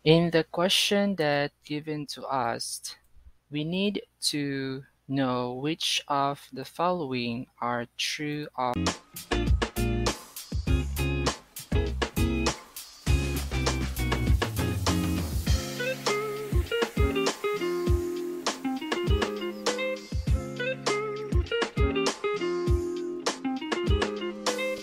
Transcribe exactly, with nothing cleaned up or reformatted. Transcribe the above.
In the question that given to us, we need to know which of the following are true of